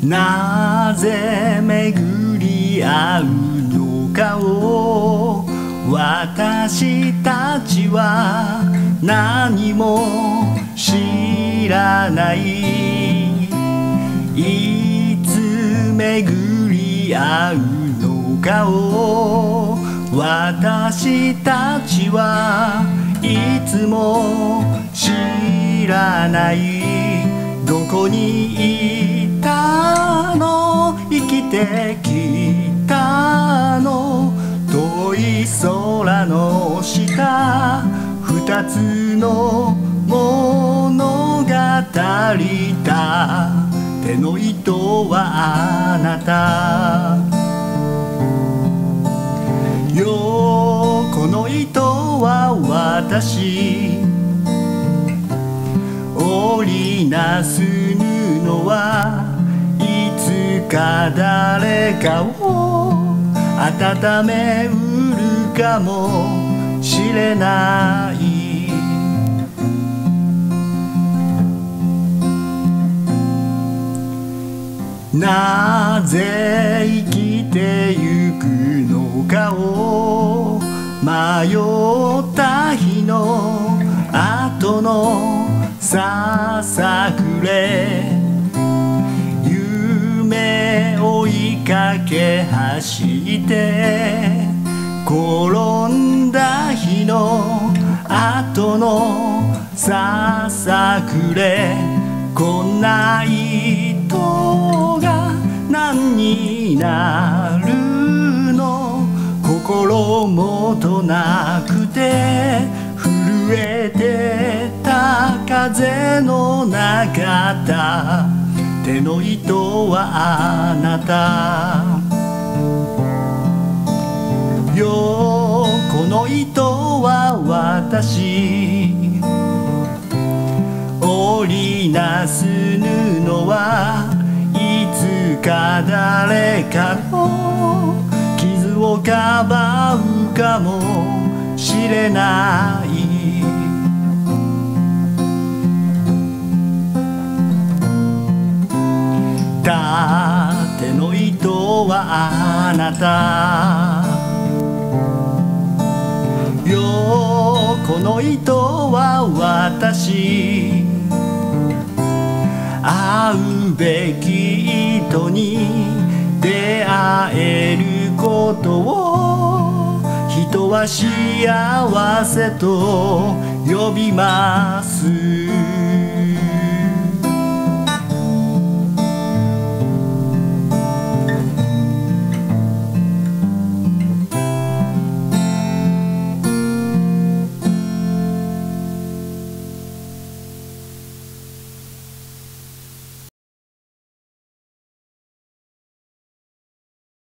なぜ巡り合うのかを私たちは何も知らない。いつ巡り合うのかを私たちはいつも知らない。どこにいたの、生きてきたの、遠い空の下、二つの物語だ。手の糸はあなた、横の糸は私、織りなす布はいつか誰かを温めうるかもしれない。なぜ生きてゆくのかを迷った日の後のささくれ、夢追いかけ走って転んだ日の後のささくれ、こんな糸が何になるの、心もとなくて震えてた風の中だ。手の糸はあなた、横の糸は私、織りなす布はいつか誰かの傷をかばうかもしれない。手の糸はあなた、横の糸は私、会うべき糸に出会えることを人は幸せと呼びます。